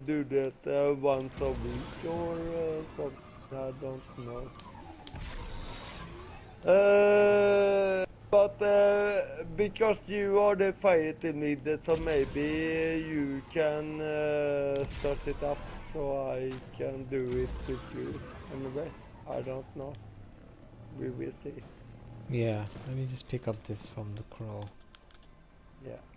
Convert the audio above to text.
do that once a week or something. I don't know. But because you are the fire team leader, so maybe you can start it up so I can do it with you. Anyway, I don't know. We will see. Yeah, let me just pick up this from the crow. Yeah.